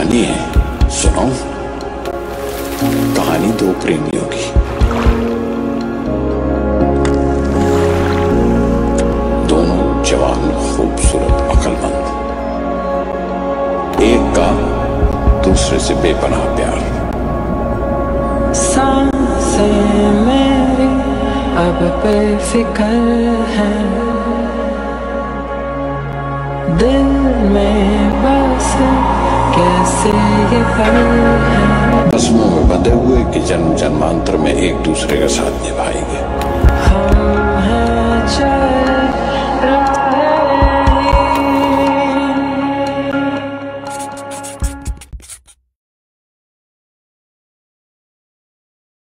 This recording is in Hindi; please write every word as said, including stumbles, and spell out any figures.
कहानी है, सुनाऊं? कहानी दो प्रेमियों की। दोनों जवान, खूबसूरत, अक्लमंद। एक का दूसरे से बेपनाह प्यार। सांसें मेरी अब बेफिक्र है, दिल में बस कैसे ये पल है। रस्मों में बंधे हुए कि जन्म जन्मांतर में एक दूसरे का साथ निभाएंगे। हम हैं चल